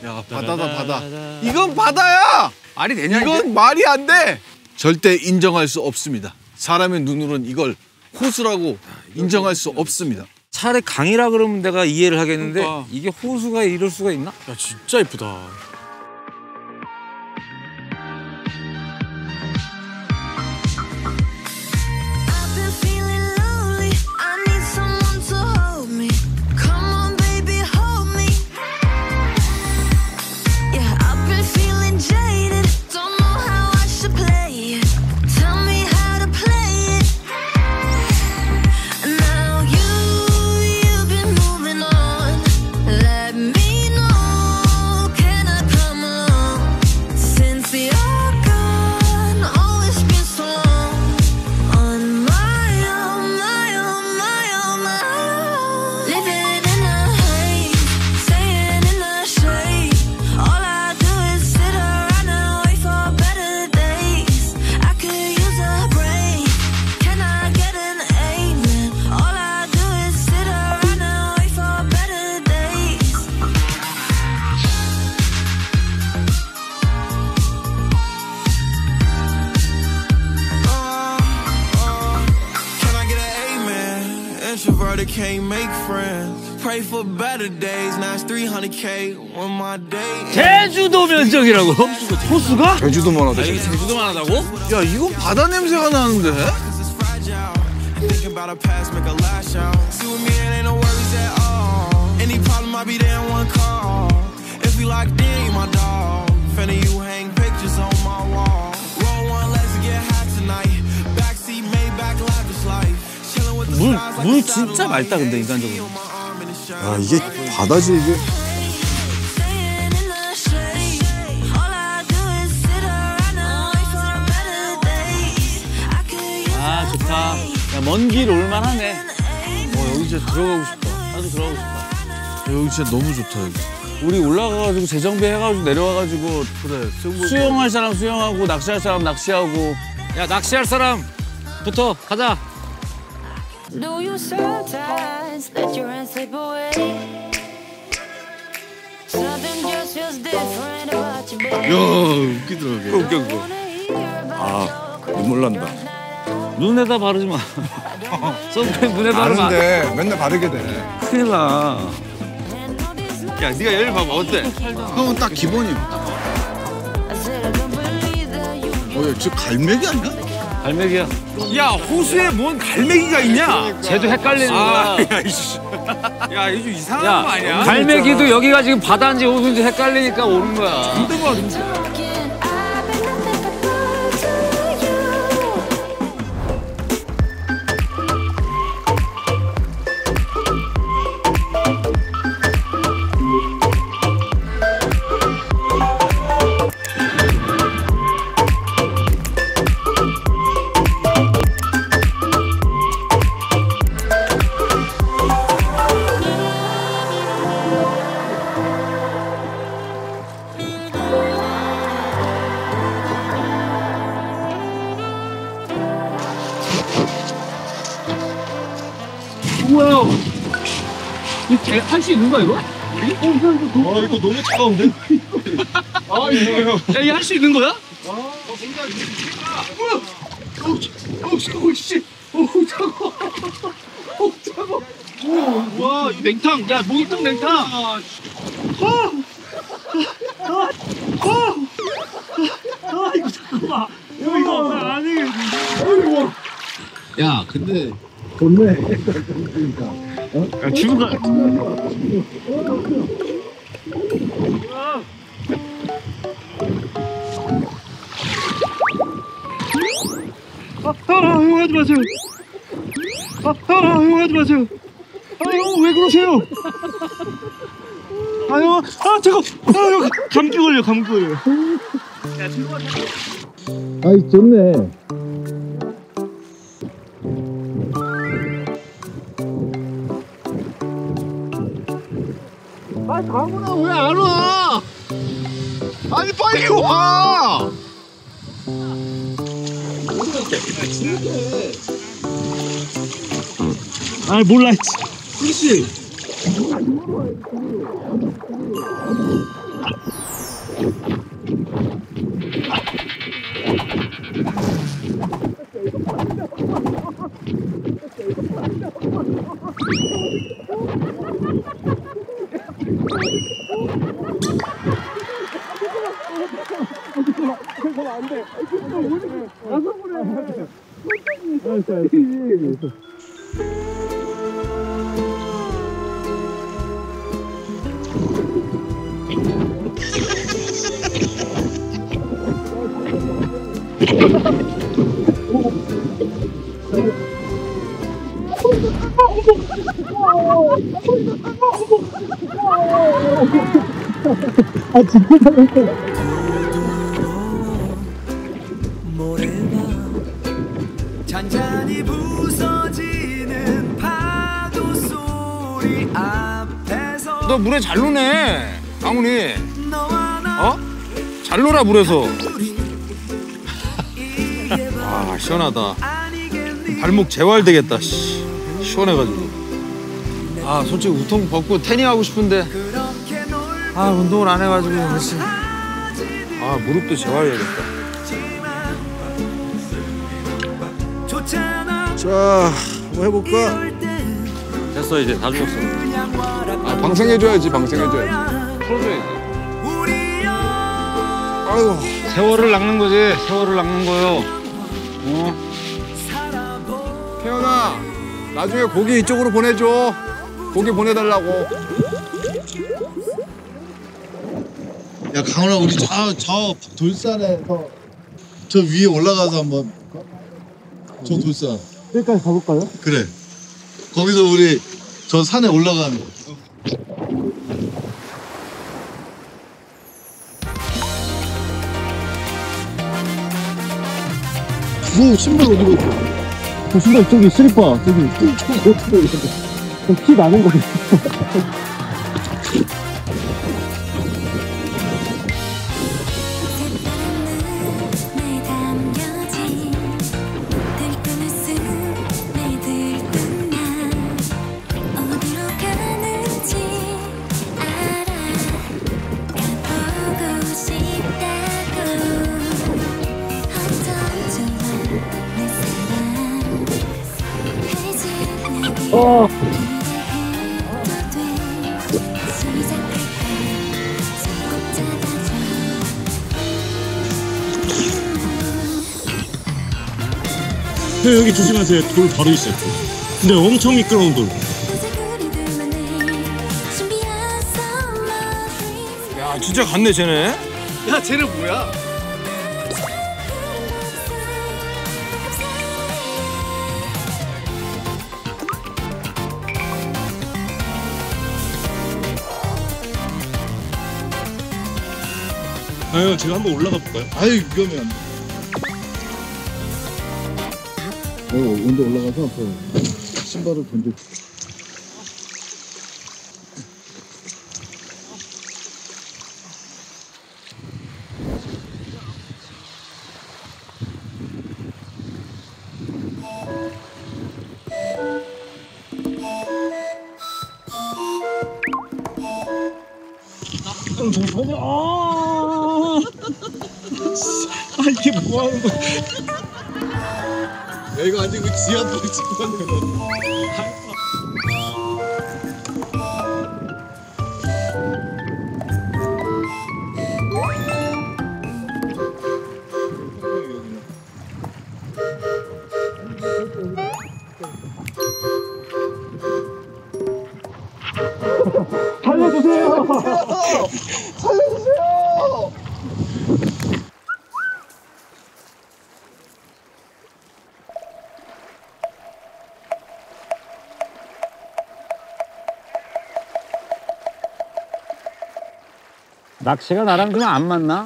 야, 바다다, 바다. 이건 바다야! 말이 되냐, 이건 이게? 말이 안 돼! 절대 인정할 수 없습니다. 사람의 눈으로는 이걸 호수라고 인정할 수 없습니다. 차라리 강이라 그러면 내가 이해를 하겠는데 그러니까. 이게 호수가 이럴 수가 있나? 야, 진짜 예쁘다. Can't make friends. Pray for better days. Now it's 300K on my day. 제주도 면적이라고? 호수가? 제주도만 하다. 이게 제주도만 하다고? 야, 이건 바다 냄새가 나는데? Thinking about a past, make a lash out. See with me, it ain't no worries at all. Any problem, I'll be there in one call. If we locked in, you my dog. Finna you hang pictures on my wall. Roll one, let's get high tonight. Backseat, Maybach, lavish life. 물 진짜 맑다 근데 인간적으로. 아, 이게 바다지 이게. 아 좋다. 야, 먼 길 올만하네. 여기 진짜 들어가고 싶다. 나도 들어가고 싶다. 여기 진짜 너무 좋다 이거. 우리 올라가가지고 재정비 해가지고 내려와가지고 그래. 수영할 사람 수영하고 낚시할 사람 낚시하고. 야 낚시할 사람부터 가자. Do you sometimes let your hands slip away? Something just feels different about you, baby. 야, 웃기더라 이게. 웃겨 그거. 아, 눈물 난다. 눈에다 바르지 마. 선크림 눈에 바르면 아는데 맨날 바르게 돼. 큰일 나. 야, 네가 여기 봐봐. 어때? 형은 딱 기본이야. 뭐야, 저 갈매기 아니야? 갈매기야. 야, 호수에 뭔 갈매기가 있냐? 쟤도 헷갈리는 거야. 야, 이씨. 야, 이거 좀 이상한 야, 거 아니야? 갈매기도 여기가 지금 바다인지 호수인지 헷갈리니까 오는 거야. 우와. 이거 할 수 있는 거야, 이거? 이거 너무 차가운데? 아, 이거. 야, 이거 할 수 있는 거야? 씨. 차가워. 차가워. 와, 이 냉탕. 야, 목욕탕 냉탕. 이거 잠깐만. 이거 아니. 야, 근데. 좋네. 야, 지금 가. 형 하지 마세요. 형 하지 마세요. 형 왜 그러세요? 형, 잠깐. 형 감기 걸려, 감기 걸려. 야, 아이, 좋네. 아, 강훈아 왜 안 와? 아니 빨리 와! 아 몰라. 그렇지. 잔잔히 부서지는 파도 소리 앞에서 너 물에 잘 노네, 강훈이. 너와 나 어? 잘 놀아 물에서. 아 시원하다. 발목 재활되겠다. 씨. 시원해가지고. 아 솔직히 우통 벗고 태닝 하고 싶은데 아 운동을 안 해가지고 그렇지. 아 무릎도 재활해야겠다. 자, 한번 해볼까? 됐어 이제 다 죽었어. 아, 방생해줘야지, 방생해줘야지. 풀어줘야지. 아이고. 세월을 낚는 거지. 세월을 낚는 거요. 태연아, 나중에 고기 이쪽으로 보내줘. 고기 보내달라고. 야 강훈아 우리 저 돌산에서 저 위에 올라가서 한번 저 돌산 여기까지 가볼까요? 그래 거기서 우리 저 산에 올라가는 거. 뭐 신발 어디 갔어? 저 신발 저기 슬리퍼 저기 피 나는 거 형 여기 조심하세요. 돌 바로 있어요. 근데 엄청 미끄러운 돌. 야 진짜 갔네 쟤네. 야, 쟤는 뭐야? 아, 제가 한번 올라가 볼까요? 아유 위험해 안 돼. 먼저 올라가서 신발을 던져. 이게 뭐 하는 거야? 야 이거 아니고 지하철 찍고 가는 거. 낚시가 나랑 좀 안 맞나?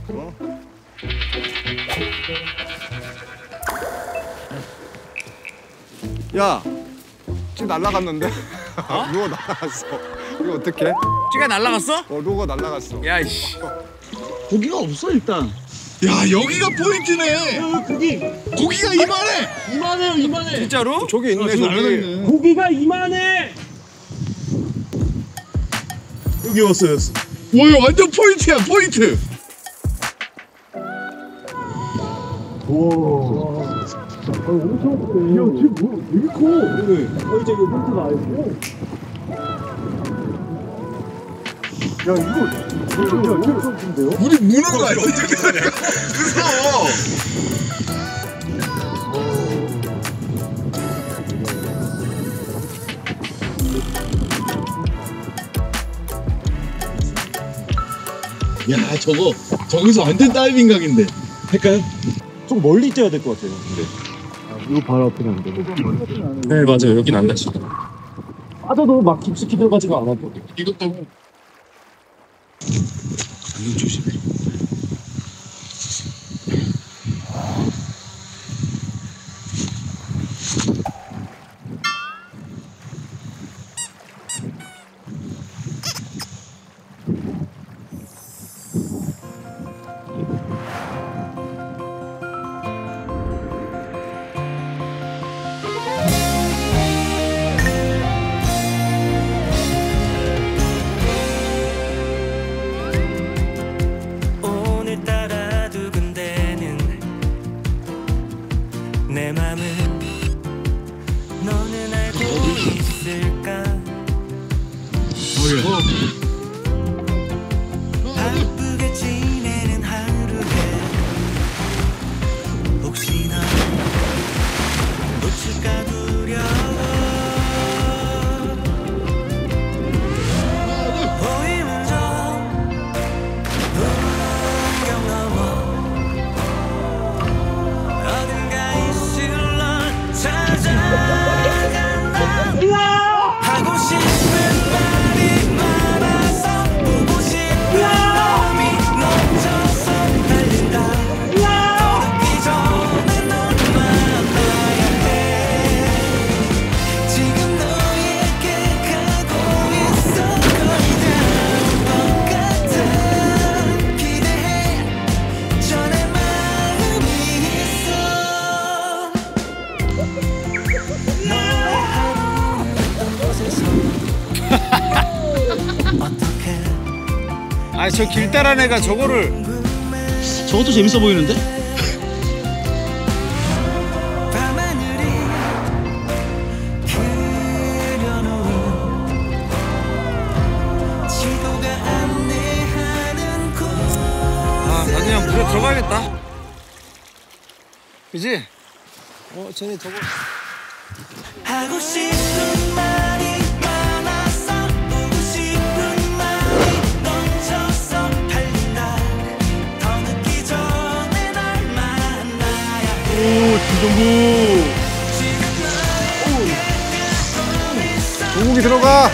야, 지금 날라갔는데? 루어 날라갔어. 이거 어떡해? 찌가 날라갔어? 루어가 날라갔어. 야 이씨. 고기가 없어 일단 야 여기가 포인트네. 고기가 이만해. 이만해요 이만해 진짜로? 저기 있네, 저기. 고기가 이만해 여기 왔어요. 와, 완전 포인트야, 포인트. 우리 무는 거 아니야? 어떻게 하냐? 무서워. 야, 저기서 완전 다이빙 각인데. 할까요? 좀 멀리 뛰어야 될 것 같아요. 이거 바로 앞에 안 돼. 네, 맞아요. 여긴 안 다치죠. 빠져도 막 깊숙이 들어가지가 않아도. 이것도 안경 조심해. 내 맘을 너는 알고 있을까? 바쁘게 지내는 하루에 혹시나 놓칠까 두려워. 보이는 저 풍경 넘어 어딘가에 하고 싶은 말이 많아서 보고 싶은 마음이 넘쳐서 달린다. 떠오르기 전에 널 만나야 해. 지금 너에게 가고 있어. 거의 다 올 것 같아. 기대해. 전에 마음이 있어. 아, 저 길 따라 애가 저거를. 저것도 재밌어 보이는데? 아, 나 그냥 물에 들어가야겠다. 그지? 쟤네 저거. 하고 싶은 말이 많아서 보고 싶은 말이 넘쳐서 달린다. 더 늦기 전에 널 만나야 해. 오, 김종국. 종국이 들어가.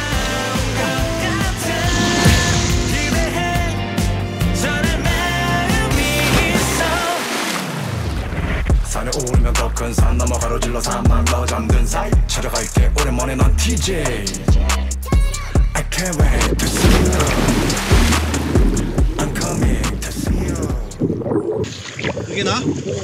산에 오르면 더 큰 산 넘어 가로질러 산만러 잠든 사이 찾아갈게 오랜만에 난 TJ I can't wait to see you I'm coming to see you. 이게 나?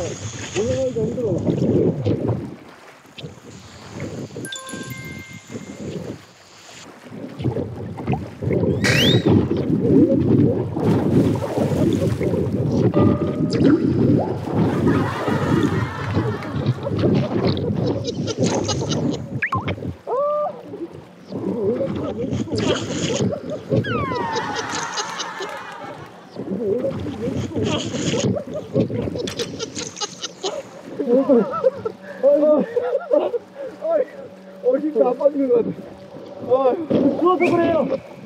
진짜 안 빠지는 것 같아. 추워서 그래요.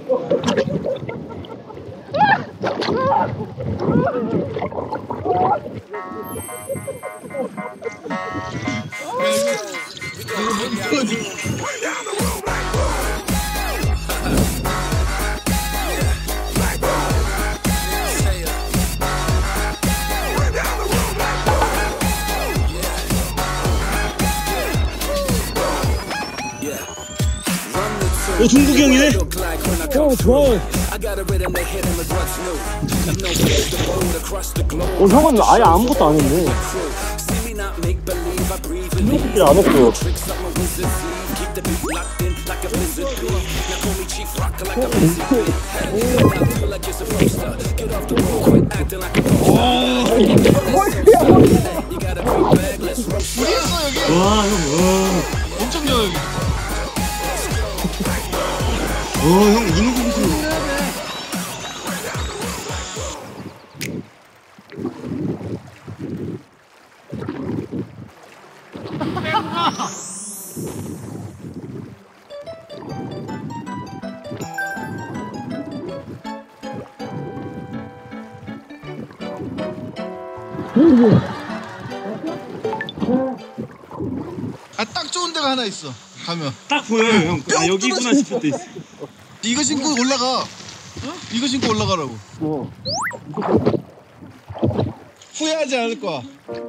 중국이 형이네? 좋아요. 형은 아예 아무것도 안 했네. 이렇게 안 했어요. 와, 형, 엄청 잘. 형 이는 거 보세요. 아, 딱 좋은 데가 하나 있어. 가면. 딱 보여요, 형. 아, 여기구나 싶을 때 있어. 이거 신고 올라가. 이거 신고 올라가라고. 후회하지 않을 거야.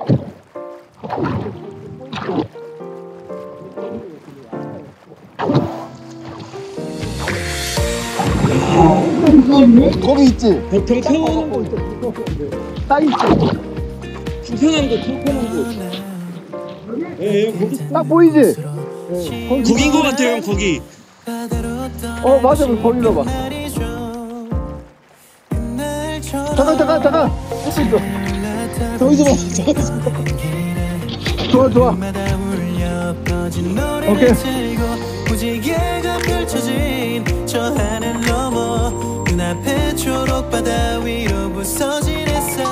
거기 있지? 병 태워놓은 거. 딱 있지? 불편한 거, 불편한 거. 예, 형, 거기. 딱 보이지? 거긴 거 같아요, 형, 거기. 맞아. 거기로 봐. 잠깐. 할 수 있어. 저기서 봐. 좋아. 오케이. 무지개가 펼쳐진 저 하늘 넘어 눈앞에 초록바다 위로 부서진 햇살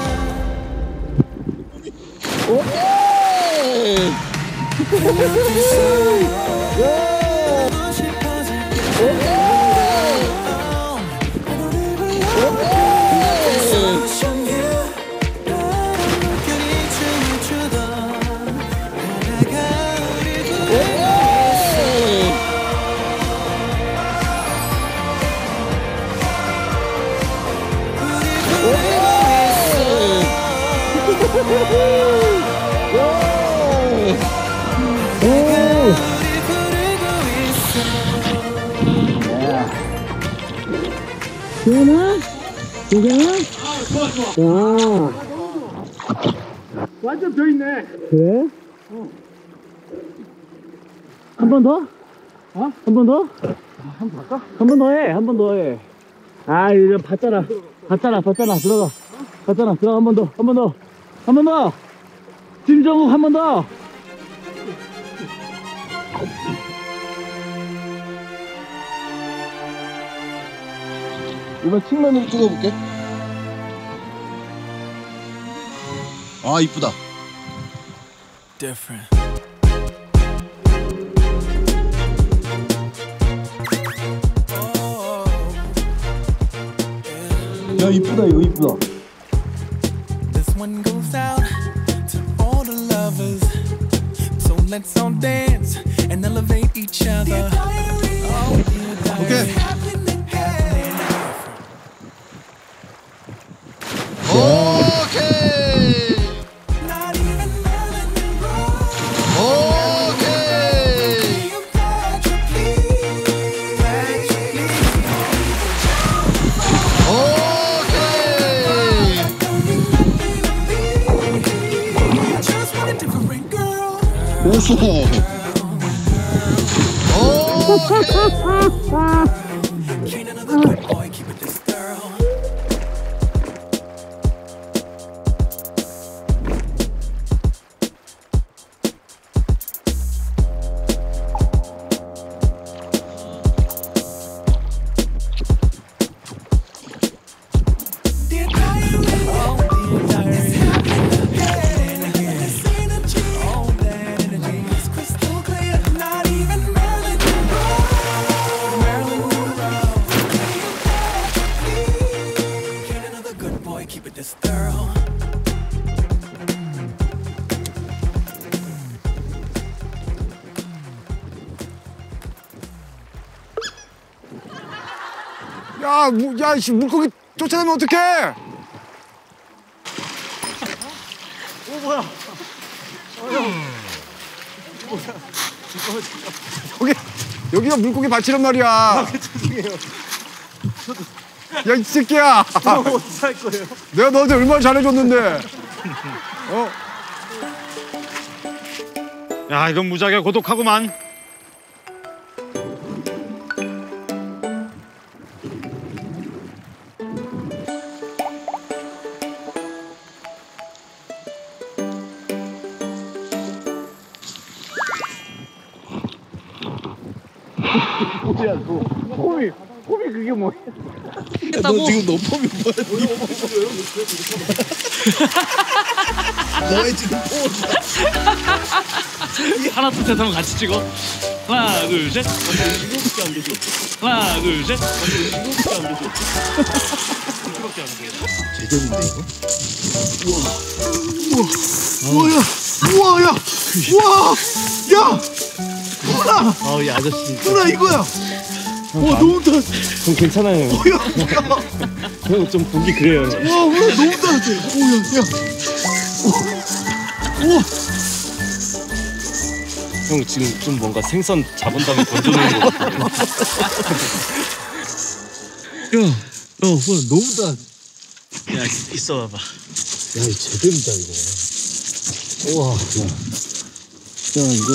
완전 져 있네. 그래? 한 번 더? 한 번 더? 한 번 더 해. 한 번 더 해. 아, 이거 봤잖아. 들어가. 봤잖아. 들어가. 한 번 더. 김정욱 한 번 더. 이번 측면으로 찍어볼게. 아, 이쁘다. different 야, 이쁘다. 이거 이쁘다. This one goes out to all the lovers. So let's all dance and elevate each other. 오케이. 야, 씨, 물고기 쫓아내면 어떡해? 여기가 물고기 밭이란 말이야. 야, 이 새끼야. 어떻게 할 거예요? 내가 너한테 얼마나 잘해줬는데. 야, 이건 무지하게 고독하구만. 폼이 그게 뭐야? 너 지금 너 폼이 뭐야? 너의 지금 하나 둘 셋 하면 같이 찍어. 하나 둘 셋. 하나 둘 셋. 제대로인데 이거? 우와, 우와, 야, 우와, 야, 누나, 이 아저씨. 누나 이거야. 와, 너무 따. 전 괜찮아요. 야, 형 좀 보기 그래요. 와, 너무 따뜻해. 오, 야, 우와. 형 지금 좀 뭔가 생선 잡은 다음에 던져놓은 것 같아요. 야, 뭐야, 너무 따뜻해. 야 있어 봐봐. 야, 이거 제대로다 이거. 우와, 야, 이거,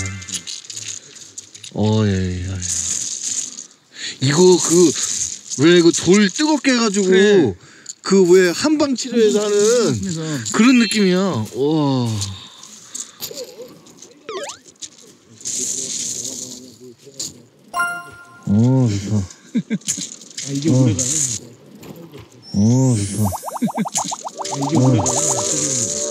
야. 예. 이거 왜 그 돌 뜨겁게 해가지고 그래. 그 왜 한방 치료에서 하는 그런 느낌이야. 와. 좋다. 이게 오래가네. 좋다. 이게 오래가네.